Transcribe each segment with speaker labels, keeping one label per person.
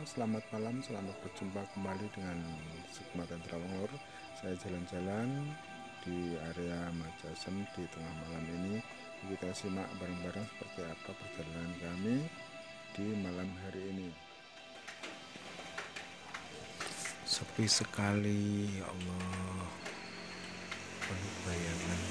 Speaker 1: selamat malam, selamat berjumpa kembali dengan Sukma dan Trawangur. Saya jalan-jalan di area Majasem di tengah malam ini. Kita simak bareng-bareng seperti apa perjalanan kami di malam hari ini. Sepi sekali, ya Allah. Penuh bayangan,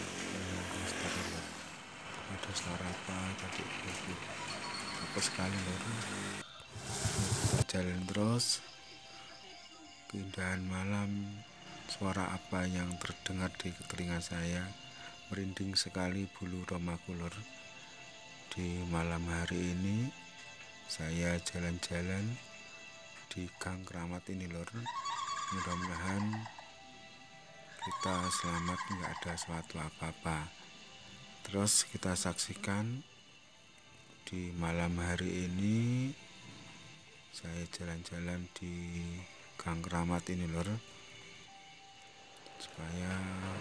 Speaker 1: ada suara apa tadi? Apa sekali lor. Jalan terus, keindahan malam, suara apa yang terdengar di telinga saya, merinding sekali bulu romaku lor. Di malam hari ini saya jalan-jalan di Gang Keramat ini lor. Mudah-mudahan kita selamat, nggak ada suatu apa-apa. Terus kita saksikan di malam hari ini saya jalan-jalan di Gang Keramat ini lor, supaya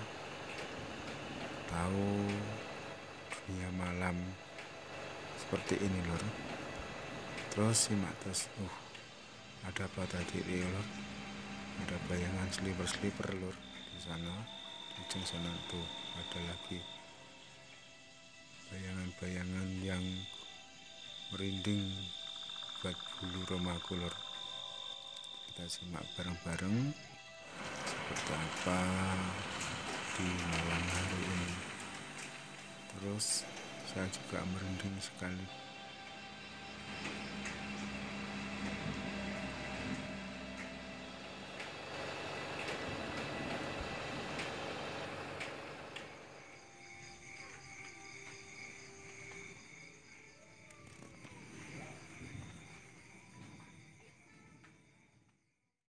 Speaker 1: tahu dunia malam seperti ini lor. Terus simak terus. Ada apa tadi lor? Ada bayangan sliper lor di sana, di ujung sana tuh ada lagi bayangan-bayangan yang merinding buat bulu romaku lor. Kita simak bareng-bareng seperti apa di malam hari ini. Terus saya juga merinding sekali.